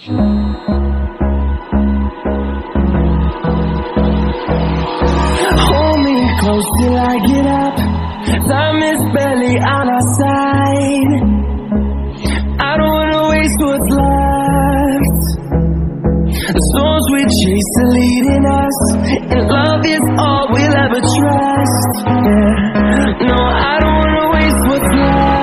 Hold me close till I get up. Time is barely on our side. I don't wanna waste what's left. The storms we chase are leading us, and love is all we'll ever trust. Yeah. No, I don't wanna waste what's left.